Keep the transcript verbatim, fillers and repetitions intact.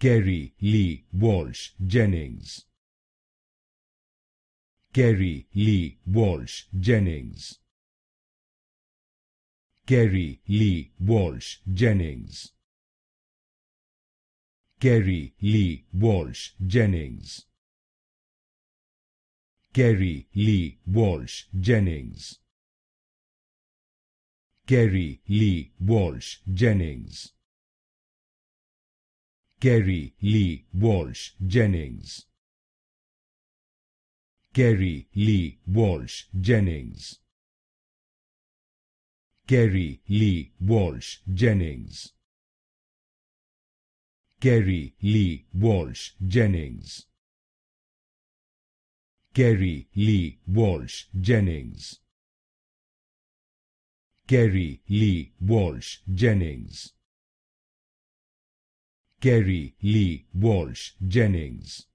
Kerri Lee Walsh Jennings. Kerri Lee Walsh Jennings. Kerri Lee Walsh Jennings. Kerri Lee Walsh Jennings. Kerri Lee Walsh Jennings. Kerri Lee Walsh Jennings. Kerri Lee Walsh Jennings. Kerri Lee Walsh Jennings. Kerri Lee Walsh Jennings. Kerri Lee Walsh Jennings. Kerri Lee Walsh Jennings. Kerri Lee Walsh Jennings. Kerri Lee Walsh Jennings.